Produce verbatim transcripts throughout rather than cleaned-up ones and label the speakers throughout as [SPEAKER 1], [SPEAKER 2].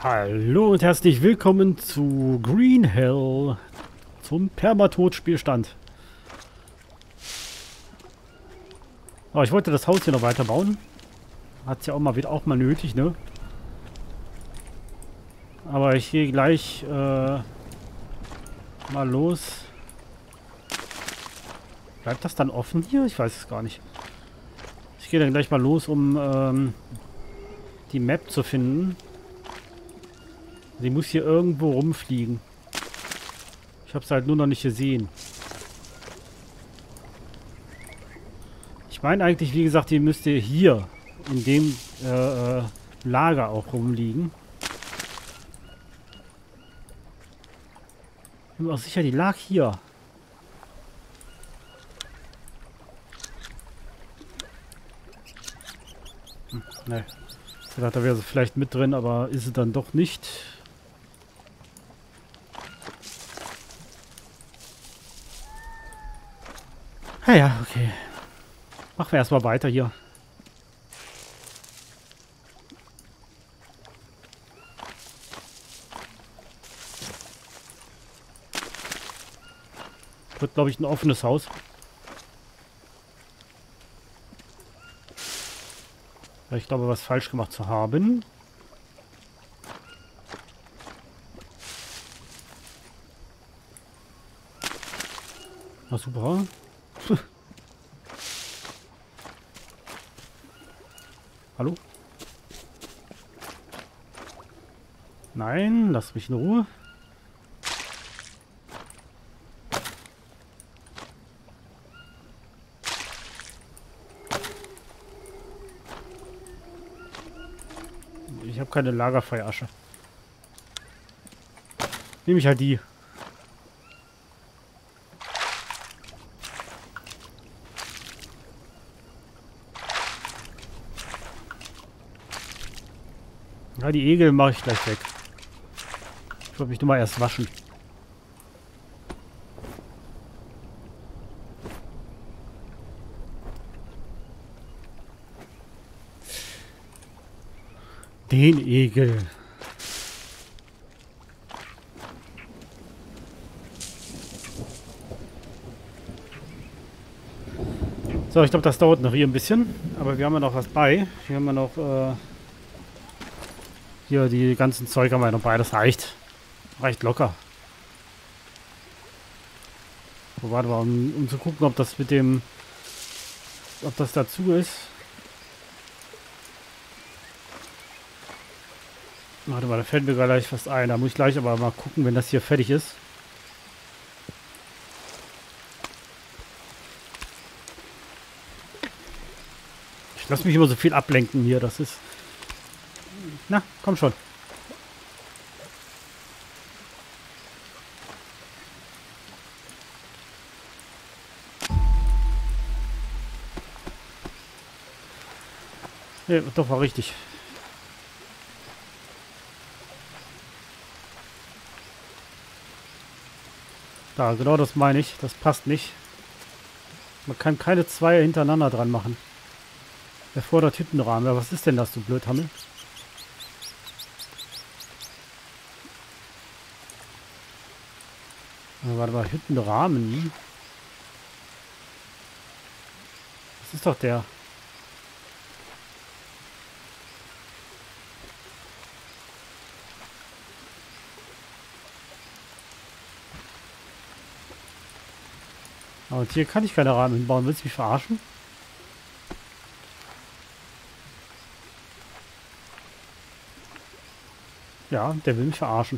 [SPEAKER 1] Hallo und herzlich willkommen zu Green Hell, zum Permatod-Spielstand. Oh, ich wollte das Haus hier noch weiter bauen. Hat ja auch mal wieder auch mal nötig, ne? Aber ich gehe gleich äh, mal los. Bleibt das dann offen hier? Ich weiß es gar nicht. Ich gehe dann gleich mal los, um ähm, die Map zu finden. Sie muss hier irgendwo rumfliegen. Ich habe es halt nur noch nicht gesehen. Ich meine eigentlich, wie gesagt, die müsste hier in dem äh, äh, Lager auch rumliegen. Ich bin mir auch sicher, die lag hier. Hm, ne. Ich dachte, da wäre sie vielleicht mit drin, aber ist sie dann doch nicht. Ah ja, okay. Machen wir erstmal weiter hier. Wird, glaube ich, ein offenes Haus. Weil ich glaube, was falsch gemacht zu haben. Na super. Hallo? Nein, lass mich in Ruhe. Ich habe keine Lagerfeuerasche. Nehme ich halt die. Ja, die Egel mache ich gleich weg. Ich wollte mich nur mal erst waschen. Den Egel. So, ich glaube, das dauert noch hier ein bisschen. Aber wir haben ja noch was bei. Hier haben wir noch... Äh Hier, die ganzen Zeug haben wir noch bei. Das reicht. Reicht locker. So, warte mal, um, um zu gucken, ob das mit dem... Ob das dazu ist. Warte mal, da fällt mir gleich fast ein. Da muss ich gleich aber mal gucken, wenn das hier fertig ist. Ich lasse mich immer so viel ablenken hier. Das ist... Na, komm schon. Ja, doch, war richtig. Da, genau das meine ich. Das passt nicht. Man kann keine zwei hintereinander dran machen. Erfordert Hüttenrahmen. Ja, was ist denn das, du Blödhammel? Ja, warte mal, Hüttenrahmen. Das ist doch der. Und hier kann ich keine Rahmen hinbauen. Willst du mich verarschen? Ja, der will mich verarschen.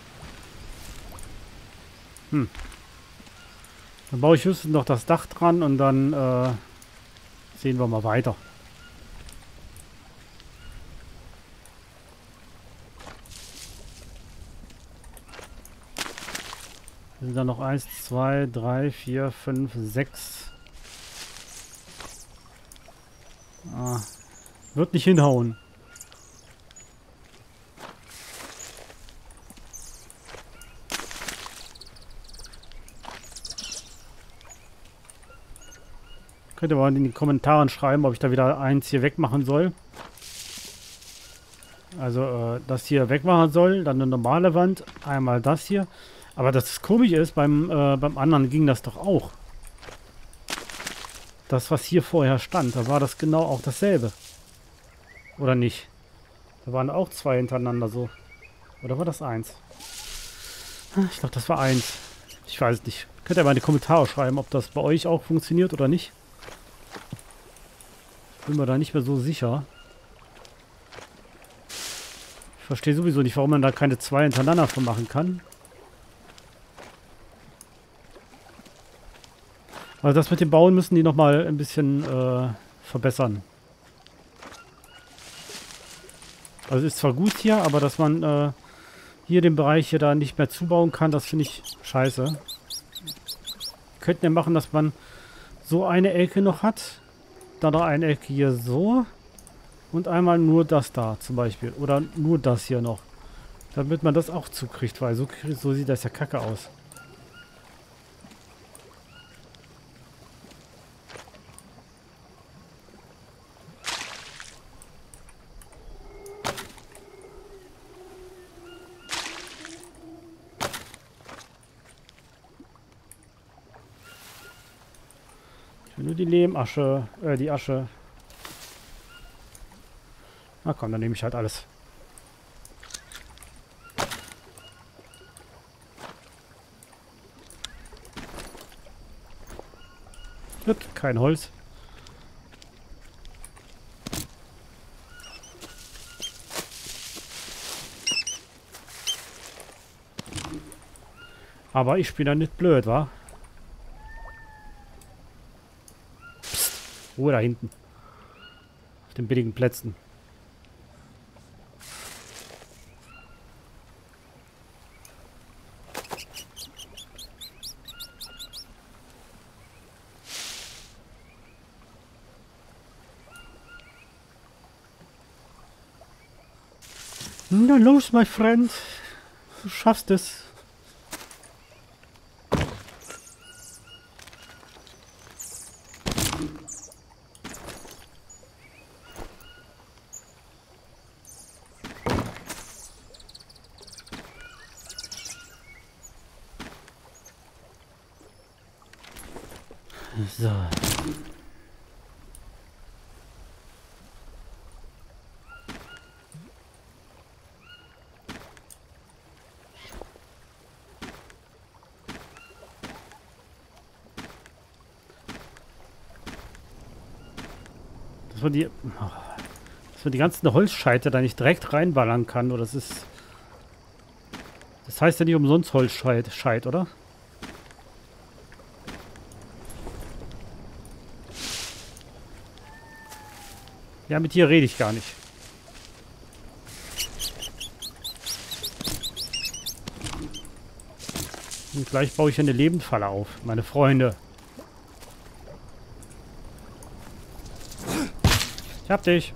[SPEAKER 1] Hm. Dann baue ich höchstens noch das Dach dran und dann äh, sehen wir mal weiter. Sind dann noch eins, zwei, drei, vier, fünf, sechs. Ah, wird nicht hinhauen. Könnt ihr mal in den Kommentaren schreiben, ob ich da wieder eins hier wegmachen soll. Also äh, das hier wegmachen soll, dann eine normale Wand, einmal das hier. Aber das komisch ist, beim, äh, beim anderen ging das doch auch. Das, was hier vorher stand, da war das genau auch dasselbe. Oder nicht? Da waren auch zwei hintereinander so. Oder war das eins? Ich glaube, das war eins. Ich weiß es nicht. Könnt ihr mal in die Kommentare schreiben, ob das bei euch auch funktioniert oder nicht. Bin mir da nicht mehr so sicher. Ich verstehe sowieso nicht, warum man da keine zwei hintereinander von machen kann. Also das mit dem Bauen müssen die nochmal ein bisschen äh, verbessern. Also ist zwar gut hier, aber dass man äh, hier den Bereich hier da nicht mehr zubauen kann, das finde ich scheiße. Könnten ja machen, dass man so eine Ecke noch hat. Dann noch eine Ecke hier so. Und einmal nur das da zum Beispiel. Oder nur das hier noch. Damit man das auch zukriegt, weil so, so sieht das ja kacke aus. Ich will nur die Lehmasche, äh, die Asche. Na komm, dann nehme ich halt alles. Gut, kein Holz. Aber ich bin ja nicht blöd, wa? Psst, Ruhe da hinten. Auf den billigen Plätzen. Na los, my friend. Du schaffst es. So. Dass man die, dass man die ganzen Holzscheite da nicht direkt reinballern kann, oder das ist, das heißt ja nicht umsonst Holzscheit, Scheit, oder? Ja, mit dir rede ich gar nicht. Und gleich baue ich eine Lebendfalle auf, meine Freunde. Ich hab dich.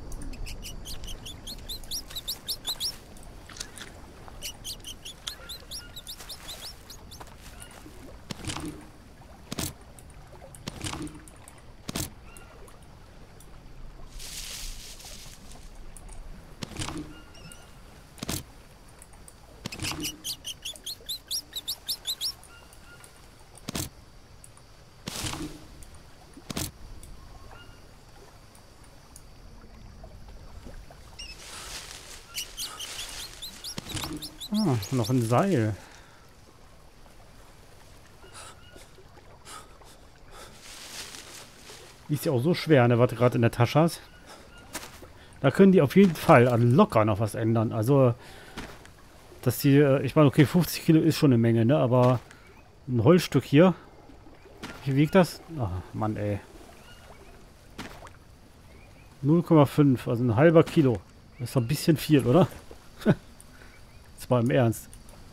[SPEAKER 1] Ah, noch ein Seil. Ist ja auch so schwer, ne, was du gerade in der Tasche hast. Da können die auf jeden Fall locker noch was ändern. Also, dass die, ich meine, okay, fünfzig Kilo ist schon eine Menge, ne, aber ein Holzstück hier. Wie wiegt das? Ach, Mann, ey. null Komma fünf, also ein halber Kilo. Das ist doch ein bisschen viel, oder? Jetzt mal im Ernst.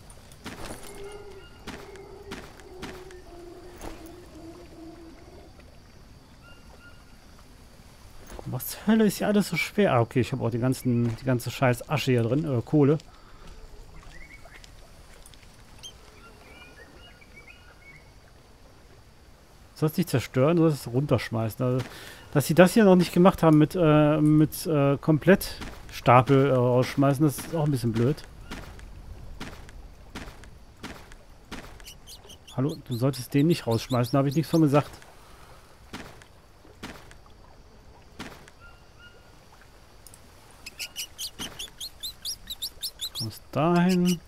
[SPEAKER 1] Was zur Hölle ist hier alles so schwer? Ah, okay, ich habe auch die ganzen, die ganze scheiß Asche hier drin, äh, Kohle. Soll es nicht zerstören, soll es runterschmeißen. Also, Dass sie das hier noch nicht gemacht haben mit, äh, mit äh, komplett Stapel äh, rausschmeißen, das ist auch ein bisschen blöd. Hallo, du solltest den nicht rausschmeißen, da habe ich nichts von gesagt. Kommst dahin.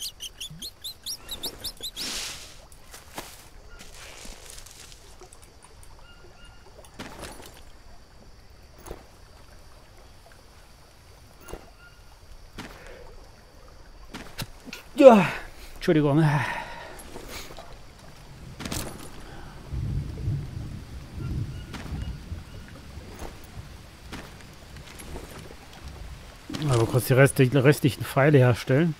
[SPEAKER 1] Ja, Entschuldigung. Aber kurz die restlichen, restlichen Pfeile herstellen.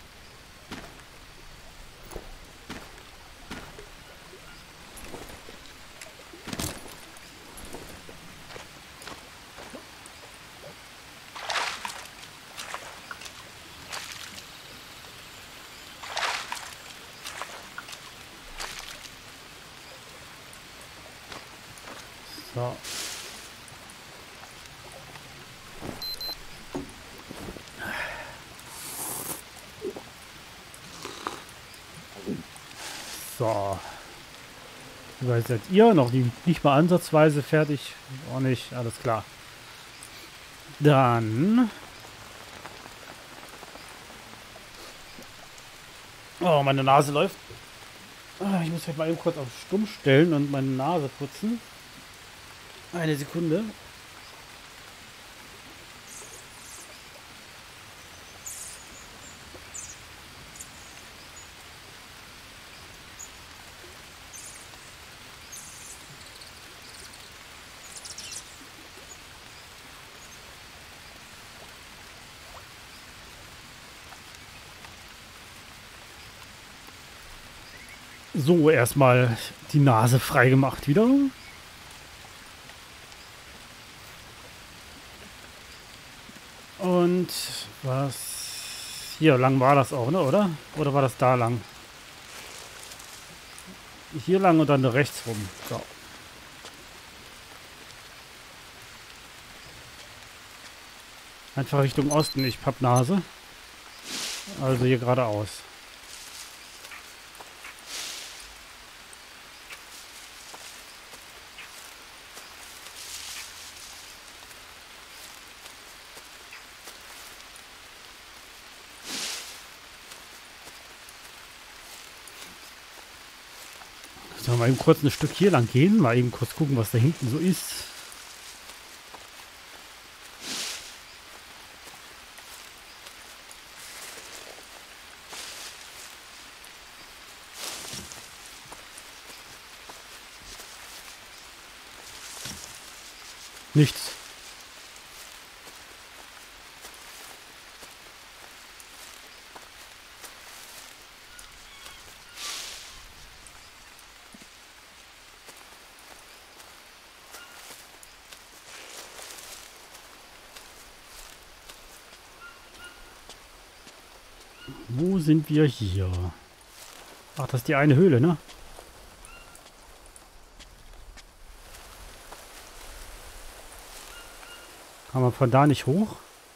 [SPEAKER 1] So. So. Wie weit seid ihr? Noch nie, nicht mal ansatzweise fertig. Auch nicht. Alles klar. Dann. Oh, meine Nase läuft. Ah, ich muss mich mal eben kurz auf Stumm stellen und meine Nase putzen. Eine Sekunde. So, erstmal die Nase frei gemacht wieder. Und was... Hier lang war das auch, ne, oder? Oder war das da lang? Hier lang und dann rechts rum. So. Einfach Richtung Osten, ich Pappnase. Also hier geradeaus. Sollen wir mal eben kurz ein Stück hier lang gehen? Mal eben kurz gucken, was da hinten so ist. Nichts. Wo sind wir hier? Ach, das ist die eine Höhle, ne? Kann man von da nicht hoch?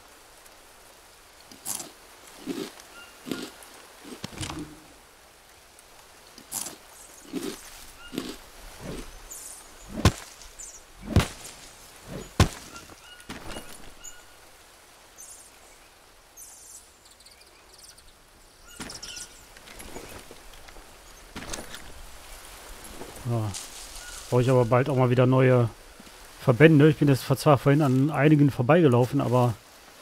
[SPEAKER 1] Ja. Brauche ich aber bald auch mal wieder neue Verbände. Ich bin jetzt zwar vorhin an einigen vorbeigelaufen, aber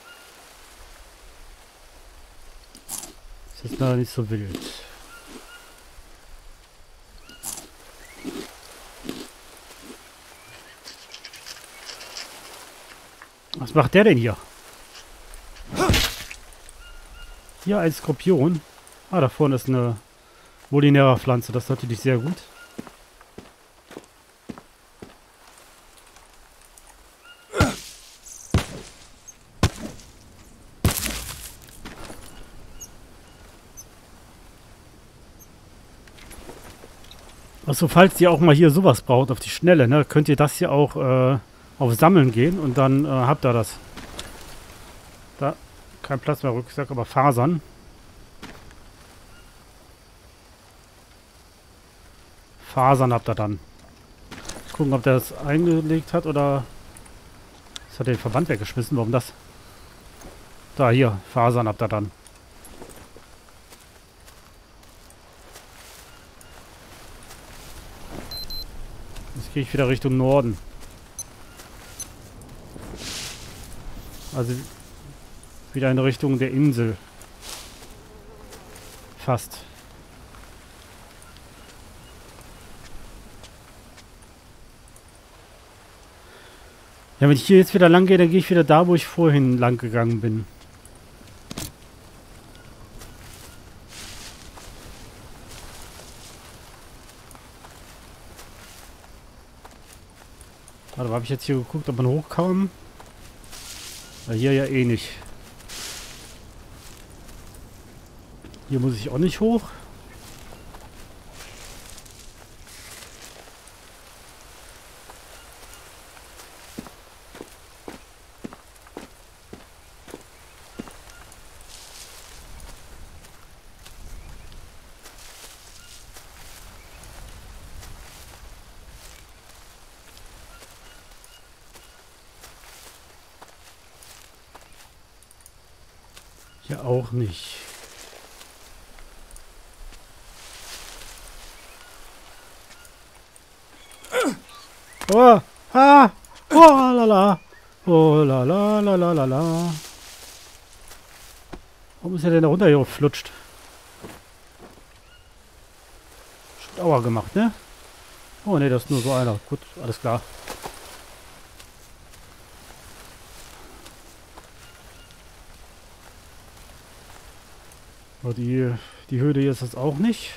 [SPEAKER 1] ist jetzt leider nicht so wild. Was macht der denn hier? Hier ein Skorpion. Ah, da vorne ist eine Molinera-Pflanze. Das ist natürlich sehr gut. Also falls ihr auch mal hier sowas braucht auf die Schnelle, ne, könnt ihr das hier auch äh, auf Sammeln gehen und dann äh, habt ihr das. Da, kein Platz mehr Rucksack, aber Fasern. Fasern habt ihr dann. Gucken, ob der das eingelegt hat oder... Das hat den Verband weggeschmissen. Warum das? Da, hier. Fasern habt ihr dann. Jetzt gehe ich wieder Richtung Norden. Also wieder in Richtung der Insel. Fast. Ja, wenn ich hier jetzt wieder lang gehe, dann gehe ich wieder da, wo ich vorhin lang gegangen bin. Warte, habe ich jetzt hier geguckt, ob man hochkam? Ja, hier ja eh nicht. Hier muss ich auch nicht hoch. Hier auch nicht. Oh, ah, oh, la la, oh, la la la la la la. Warum ist er denn da runter hier geflutscht? Schon Aua gemacht, ne? Oh ne, das ist nur so einer. Gut, alles klar. Aber die, die Höhle hier ist das auch nicht.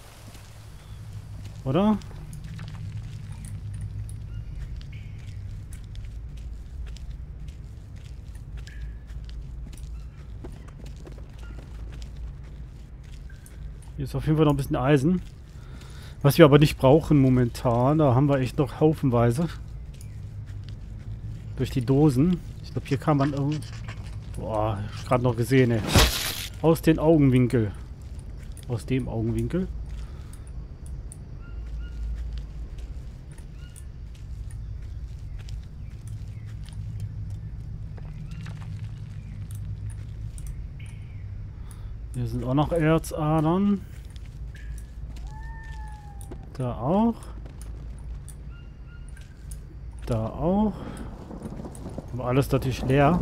[SPEAKER 1] Oder? Hier ist auf jeden Fall noch ein bisschen Eisen. Was wir aber nicht brauchen momentan. Da haben wir echt noch haufenweise. Durch die Dosen. Ich glaube, hier kann man irgendwie... Boah, hab ich gerade noch gesehen, ey. Aus dem Augenwinkel. Aus dem Augenwinkel. Hier sind auch noch Erzadern. Da auch. Da auch. Aber alles natürlich leer.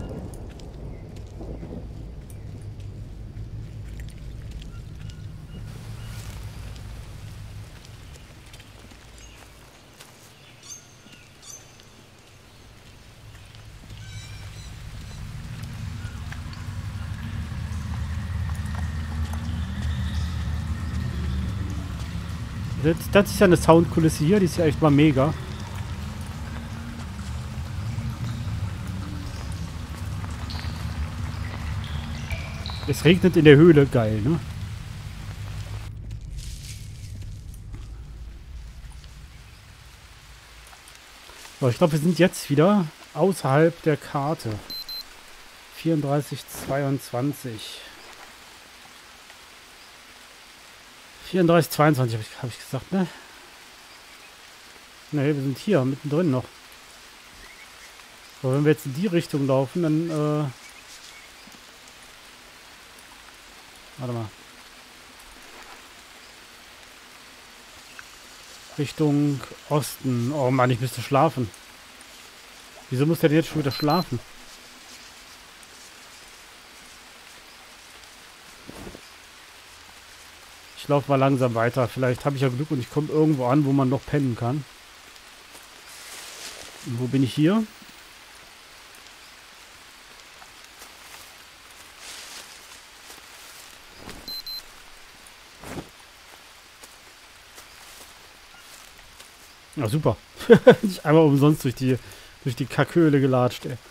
[SPEAKER 1] Das, das ist ja eine Soundkulisse hier, die ist ja echt mal mega. Es regnet in der Höhle, geil, ne? So, ich glaube, wir sind jetzt wieder außerhalb der Karte. vierunddreißig, zweiundzwanzig. vierunddreißig, zweiundzwanzig habe ich, hab ich gesagt, ne? Ne, wir sind hier, mittendrin noch. So, wenn wir jetzt in die Richtung laufen, dann, äh... Warte mal. Richtung Osten. Oh Mann, ich müsste schlafen. Wieso muss der denn jetzt schon wieder schlafen? Ich laufe mal langsam weiter. Vielleicht habe ich ja Glück und ich komme irgendwo an, wo man noch pennen kann. Und wo bin ich hier? Ja, super. Ich einmal umsonst durch die, durch die Kackhöhle gelatscht, ey.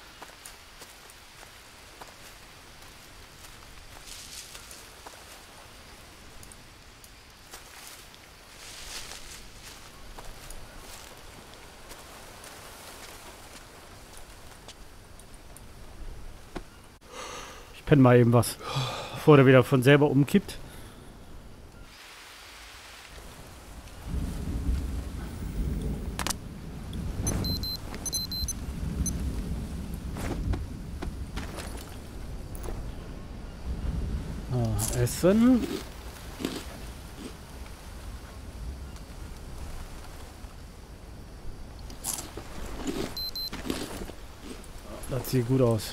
[SPEAKER 1] Ich penne mal eben was. Bevor der wieder von selber umkippt. Ah, Essen. Das sieht gut aus.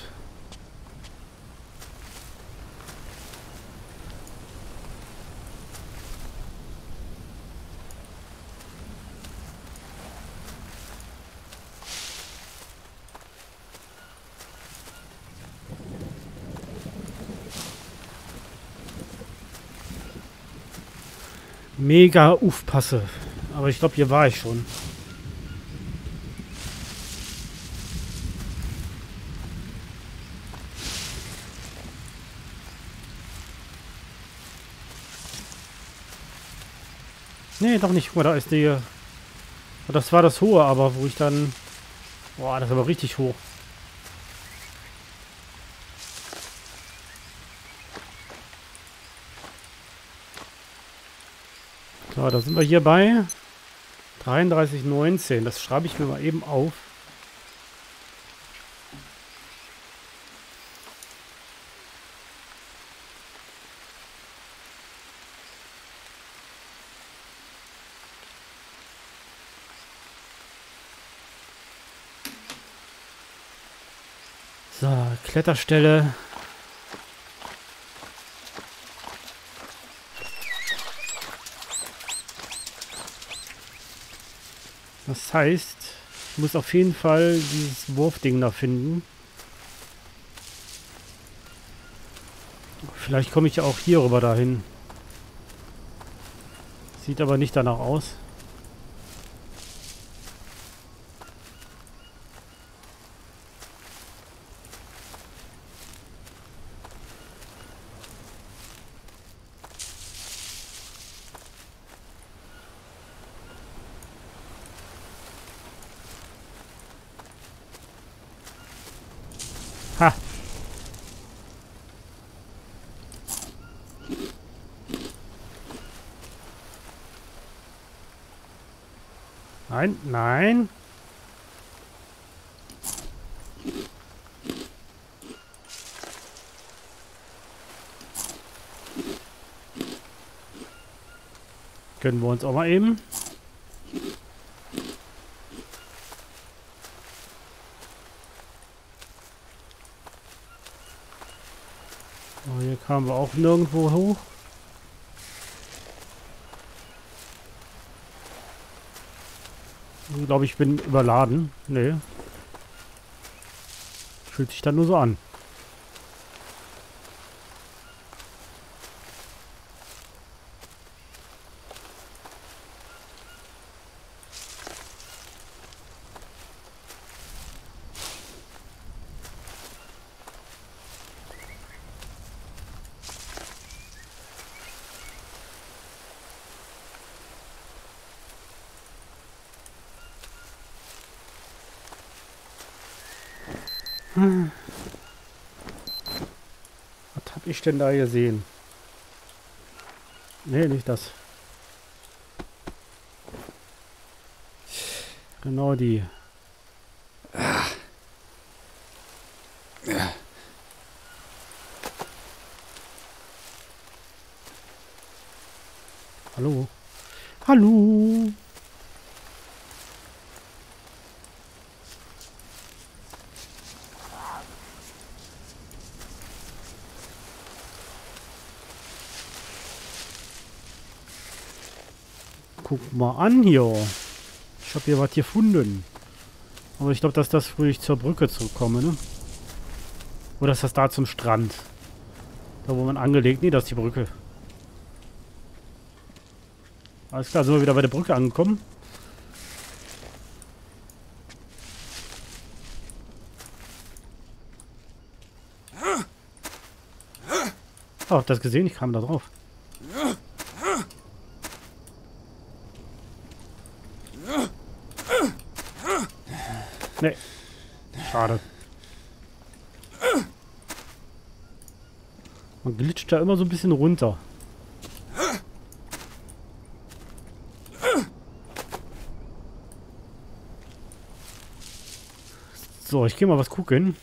[SPEAKER 1] Mega Aufpasse. Aber ich glaube, hier war ich schon. Nee, doch nicht. Guck mal, da ist die... Das war das Hohe, aber wo ich dann... Boah, das ist aber richtig hoch. So, da sind wir hier bei dreiunddreißig neunzehn. Das schreibe ich mir mal eben auf. So, Kletterstelle. Das heißt, ich muss auf jeden Fall dieses Wurfding da finden. Vielleicht komme ich ja auch hier rüber dahin. Sieht aber nicht danach aus. Ha! Nein, nein. Können wir uns auch mal eben. Oh, hier kamen wir auch nirgendwo hoch. Ich glaube, ich bin überladen. Nee. Fühlt sich dann nur so an. Hm. Was hab ich denn da gesehen? Nee, nicht das. Genau die.
[SPEAKER 2] Ah. Ja.
[SPEAKER 1] Hallo? Hallo? Guck mal an hier. Ich habe hier was gefunden. Aber ich glaube, dass das, wo ich zur Brücke zurückkomme, ne? Oder ist das da zum Strand? Da, wo man angelegt... Nee, das ist die Brücke. Alles klar, sind wir wieder bei der Brücke angekommen. Oh, habt ihr das gesehen? Ich kam da drauf. Nee. Schade. Man glitscht da immer so ein bisschen runter. So, ich gehe mal was gucken.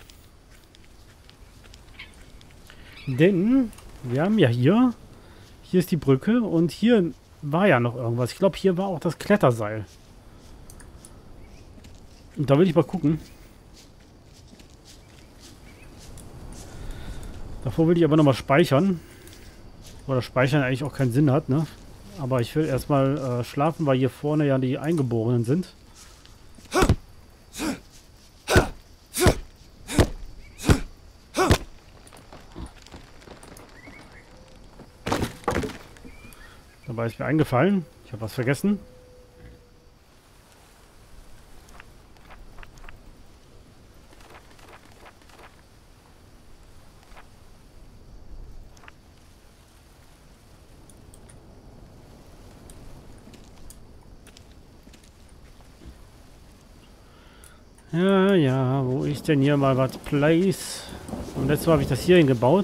[SPEAKER 1] Denn wir haben ja hier... Hier ist die Brücke und hier war ja noch irgendwas. Ich glaube, hier war auch das Kletterseil. Und da will ich mal gucken. Davor will ich aber nochmal speichern. Oder Speichern eigentlich auch keinen Sinn hat, ne? Aber ich will erstmal äh, schlafen, weil hier vorne ja die Eingeborenen sind. Dabei ist mir eingefallen. Ich habe was vergessen. Ja, ja, wo ist denn hier mal was Place? Und letztes Mal habe ich das hier hingebaut.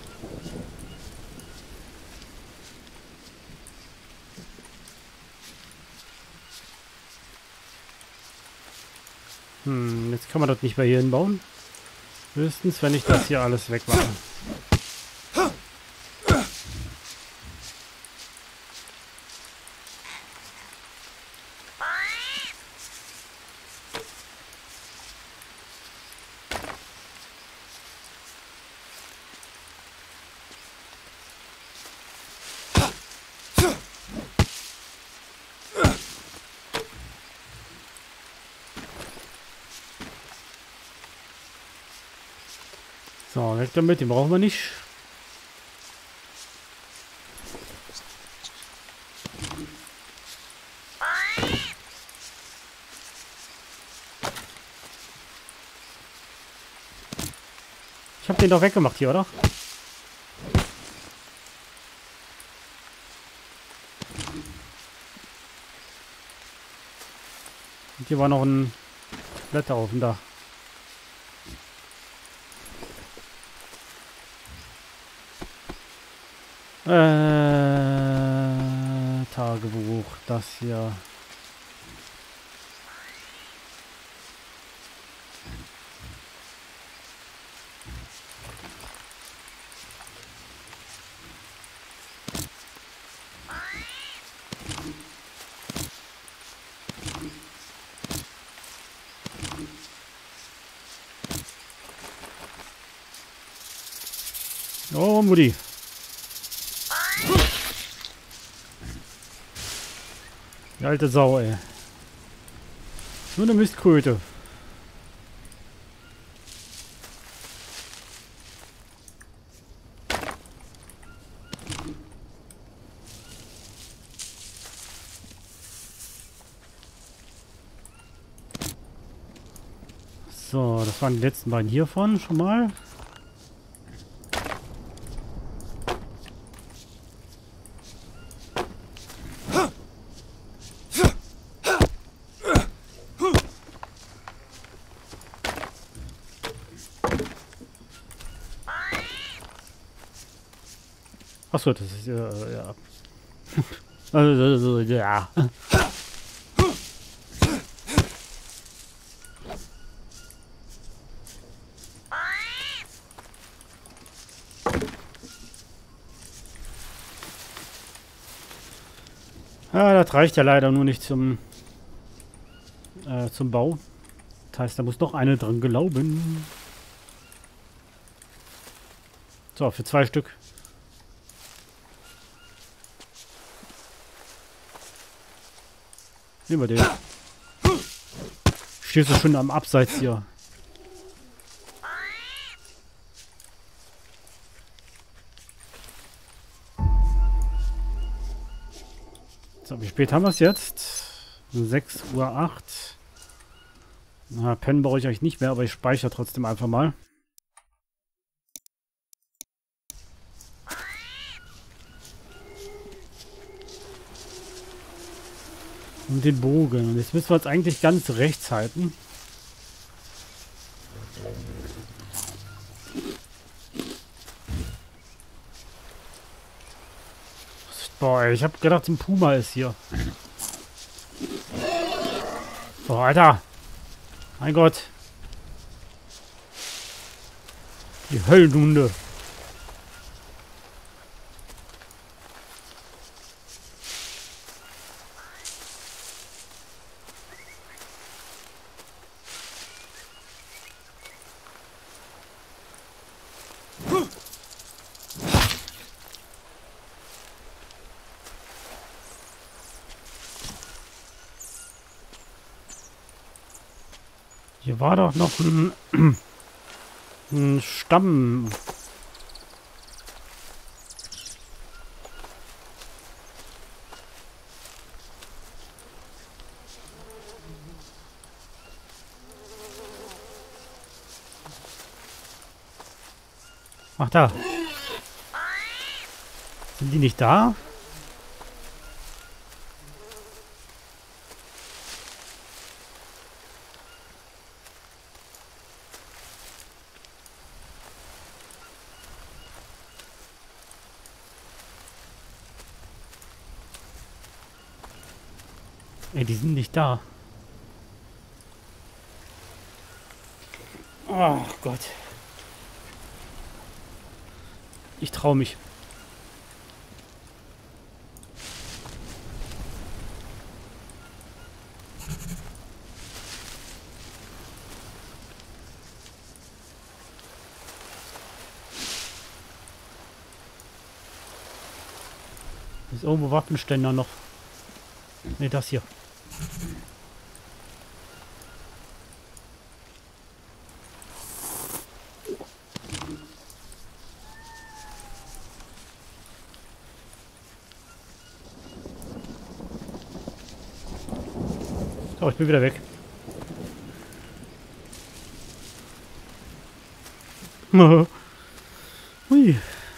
[SPEAKER 1] Hm, jetzt kann man das nicht mehr hier hinbauen. Höchstens, wenn ich das hier alles wegmache. So, weg damit, den brauchen wir nicht. Ich habe den doch weggemacht hier, oder? Und hier war noch ein Blätter auf dem Dach. Äh, Tagebuch, das hier. Oh, Mutti. Die alte Sau, ey. So eine Mistkröte. So, das waren die letzten beiden hiervon schon mal. Achso, das ist äh, ja. Also, ja. Ja, das reicht ja leider nur nicht zum äh, zum Bau. Das heißt, da muss noch eine dran glauben. So, für zwei Stück. Nehmen wir den. Stehst du schon am Abseits hier? So, wie spät haben wir es jetzt? sechs Uhr acht. Na, pennen brauche ich euch nicht mehr, aber ich speichere trotzdem einfach mal. Und den Bogen. Und jetzt müssen wir uns eigentlich ganz rechts halten. Boah, ich hab gedacht, ein Puma ist hier. Oh, Alter. Mein Gott. Die Höllenhunde. Hier war doch noch ein, ein Stamm. Ach, da. Sind die nicht da? Ey, die sind nicht da. Oh Gott. Ich traue mich. Ist irgendwo Waffenständer noch. Ne, das hier. So, ich bin wieder weg. Hui.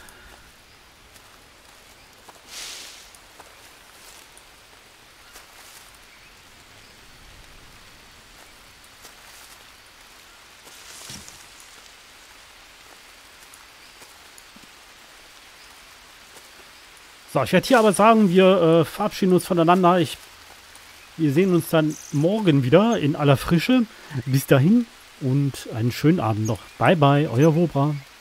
[SPEAKER 1] So, ich werde hier aber sagen, wir äh, verabschieden uns voneinander. Ich, wir sehen uns dann morgen wieder in aller Frische. Bis dahin und einen schönen Abend noch. Bye bye, euer Wobra.